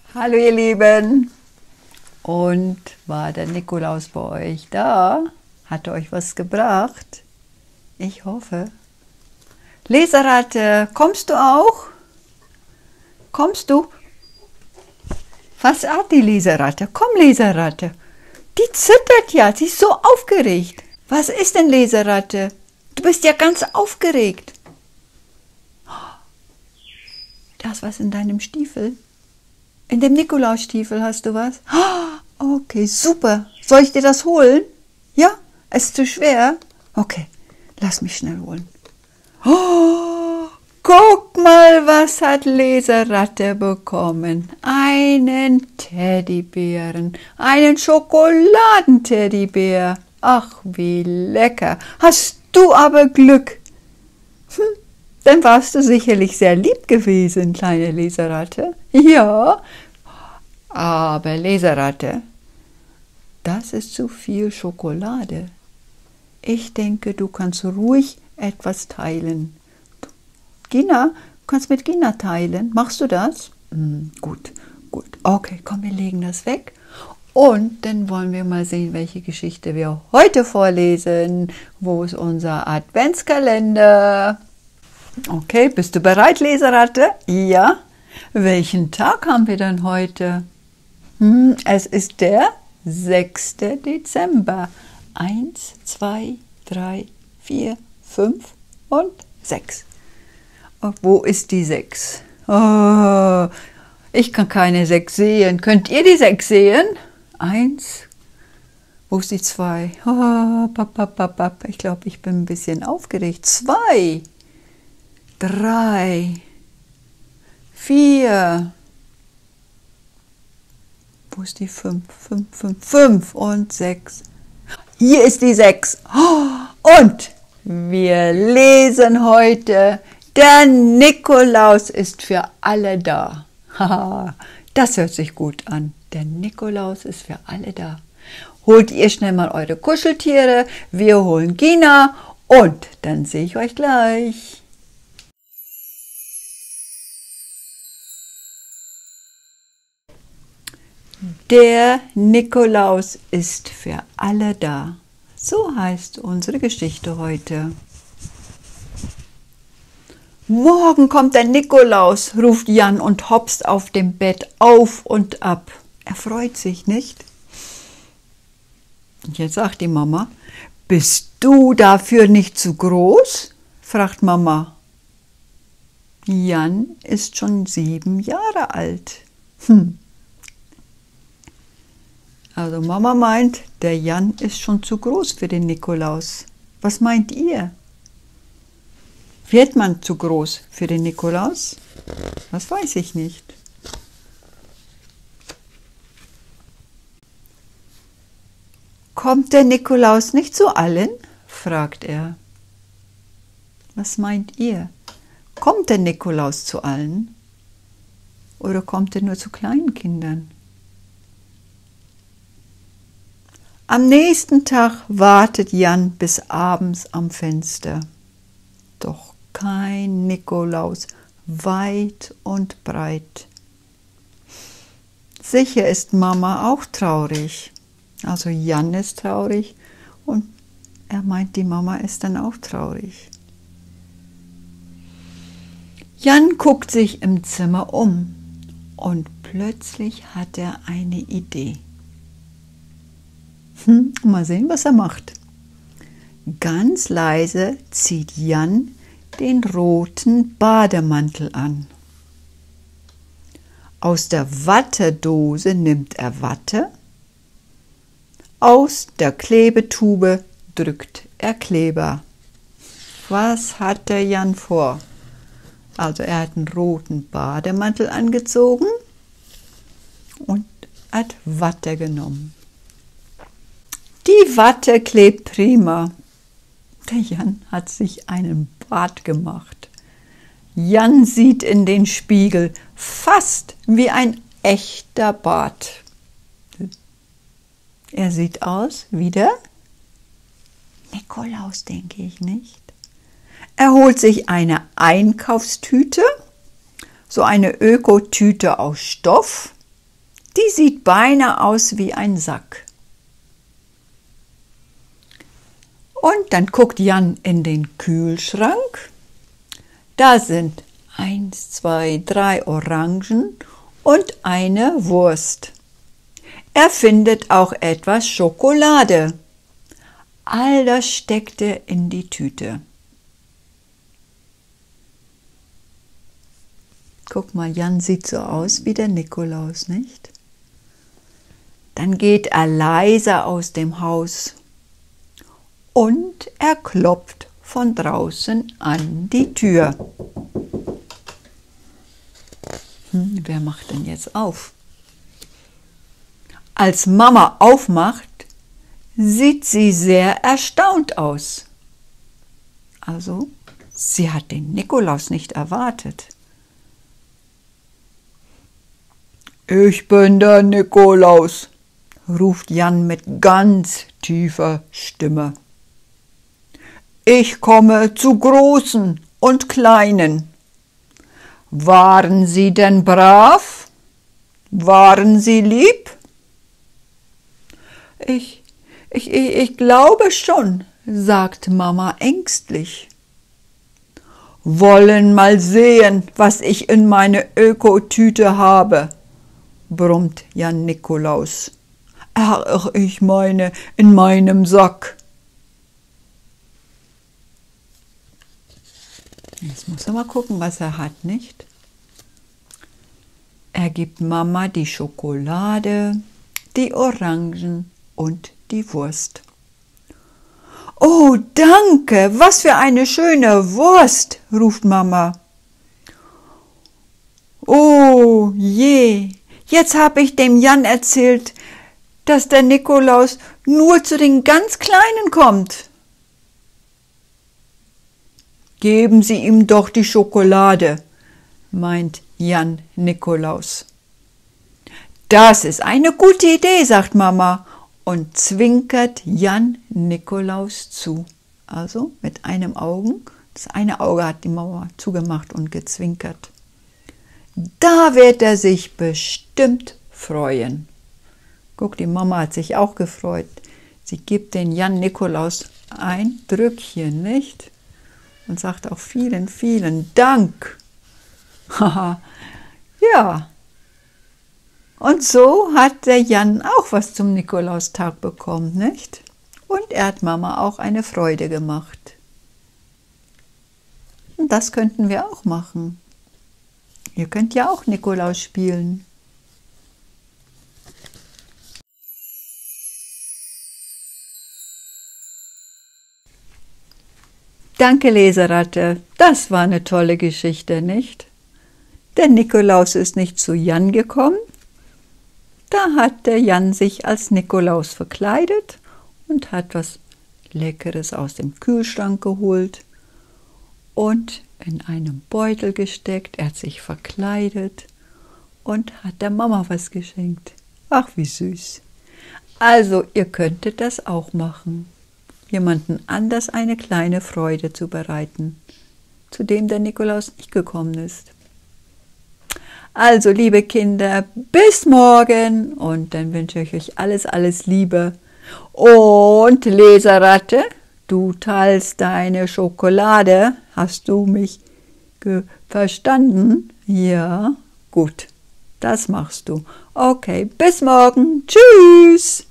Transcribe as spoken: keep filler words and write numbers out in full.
Hallo ihr Lieben, und war der Nikolaus bei euch da? Hat er euch was gebracht? Ich hoffe. Leseratte, kommst du auch? Kommst du? Was hat die Leseratte? Komm, Leseratte. Die zittert ja, sie ist so aufgeregt. Was ist denn, Leseratte? Du bist ja ganz aufgeregt. Da ist was in deinem Stiefel. In dem Nikolausstiefel hast du was? Okay, super. Soll ich dir das holen? Ja? Ist zu schwer? Okay, lass mich schnell holen. Oh, guck mal, was hat Leseratte bekommen. Einen Teddybären. Einen Schokoladenteddybär. Ach, wie lecker. Hast du aber Glück. Hm, dann warst du sicherlich sehr lieb gewesen, kleine Leseratte. Ja, aber Leseratte, das ist zu viel Schokolade. Ich denke, du kannst ruhig etwas teilen. Gina, du kannst mit Gina teilen. Machst du das? Hm, gut, gut. Okay, komm, wir legen das weg. Und dann wollen wir mal sehen, welche Geschichte wir heute vorlesen. Wo ist unser Adventskalender? Okay, bist du bereit, Leseratte? Ja. Welchen Tag haben wir denn heute? Hm, es ist der sechste Dezember. Eins, zwei, drei, vier, fünf und sechs. Oh, wo ist die sechs? Oh, ich kann keine sechs sehen. Könnt ihr die sechs sehen? Eins. Wo ist die zwei? Oh, pap, pap, pap, pap. Ich glaube, ich bin ein bisschen aufgeregt. Zwei. Drei. Vier. Wo ist die fünf? Fünf, fünf, fünf und sechs. Hier ist die sechs. Und wir lesen heute, der Nikolaus ist für alle da. Das hört sich gut an. Der Nikolaus ist für alle da. Holt ihr schnell mal eure Kuscheltiere. Wir holen Gina und dann sehe ich euch gleich. Der Nikolaus ist für alle da. So heißt unsere Geschichte heute. Morgen kommt der Nikolaus, ruft Jan und hopst auf dem Bett auf und ab. Er freut sich, nicht? Und jetzt sagt die Mama, bist du dafür nicht zu groß? Fragt Mama. Jan ist schon sieben Jahre alt. Hm. Also Mama meint, der Jan ist schon zu groß für den Nikolaus. Was meint ihr? Wird man zu groß für den Nikolaus? Das weiß ich nicht. Kommt der Nikolaus nicht zu allen? Fragt er. Was meint ihr? Kommt der Nikolaus zu allen? Oder kommt er nur zu kleinen Kindern? Am nächsten Tag wartet Jan bis abends am Fenster. Doch kein Nikolaus, weit und breit. Sicher ist Mama auch traurig. Also Jan ist traurig und er meint, die Mama ist dann auch traurig. Jan guckt sich im Zimmer um und plötzlich hat er eine Idee. Hm, mal sehen, was er macht. Ganz leise zieht Jan den roten Bademantel an. Aus der Wattedose nimmt er Watte. Aus der Klebetube drückt er Kleber. Was hat der Jan vor? Also er hat einen roten Bademantel angezogen und hat Watte genommen. Die Watte klebt prima. Der Jan hat sich einen Bart gemacht. Jan sieht in den Spiegel fast wie ein echter Bart. Er sieht aus wie der Nikolaus, denke ich, nicht? Er holt sich eine Einkaufstüte, so eine Ökotüte aus Stoff. Die sieht beinahe aus wie ein Sack. Und dann guckt Jan in den Kühlschrank. Da sind eins, zwei, drei Orangen und eine Wurst. Er findet auch etwas Schokolade. All das steckte in die Tüte. Guck mal, Jan sieht so aus wie der Nikolaus, nicht? Dann geht er leise aus dem Haus und er klopft von draußen an die Tür. Hm, wer macht denn jetzt auf? Als Mama aufmacht, sieht sie sehr erstaunt aus. Also, sie hat den Nikolaus nicht erwartet. »Ich bin der Nikolaus«, ruft Jan mit ganz tiefer Stimme. »Ich komme zu Großen und Kleinen. Waren Sie denn brav? Waren Sie lieb?« Ich, ich, ich, ich glaube schon«, sagt Mama ängstlich. »Wollen mal sehen, was ich in meine Ökotüte habe«, brummt Jan Nikolaus. »Ach, ich meine, in meinem Sack.« Jetzt muss er mal gucken, was er hat, nicht? Er gibt Mama die Schokolade, die Orangen und die Wurst. »Oh, danke, was für eine schöne Wurst«, ruft Mama. »Oh je, jetzt habe ich dem Jan erzählt, dass der Nikolaus nur zu den ganz Kleinen kommt.« »Geben Sie ihm doch die Schokolade«, meint Jan Nikolaus. »Das ist eine gute Idee«, sagt Mama und zwinkert Jan Nikolaus zu. Also mit einem Auge, das eine Auge hat die Mama zugemacht und gezwinkert. Da wird er sich bestimmt freuen. Guck, die Mama hat sich auch gefreut. Sie gibt den Jan Nikolaus ein Drückchen, nicht? Und sagt auch vielen, vielen Dank. Haha, ja. Und so hat der Jan auch was zum Nikolaustag bekommen, nicht? Und er hat Mama auch eine Freude gemacht. Und das könnten wir auch machen. Ihr könnt ja auch Nikolaus spielen. Danke, Leseratte. Das war eine tolle Geschichte, nicht? Der Nikolaus ist nicht zu Jan gekommen. Da hat der Jan sich als Nikolaus verkleidet und hat was Leckeres aus dem Kühlschrank geholt und in einen Beutel gesteckt. Er hat sich verkleidet und hat der Mama was geschenkt. Ach, wie süß. Also, ihr könntet das auch machen. Jemanden anders eine kleine Freude zu bereiten, zu dem der Nikolaus nicht gekommen ist. Also, liebe Kinder, bis morgen und dann wünsche ich euch alles, alles Liebe. Und Leseratte, du teilst deine Schokolade. Hast du mich verstanden? Ja, gut, das machst du. Okay, bis morgen. Tschüss.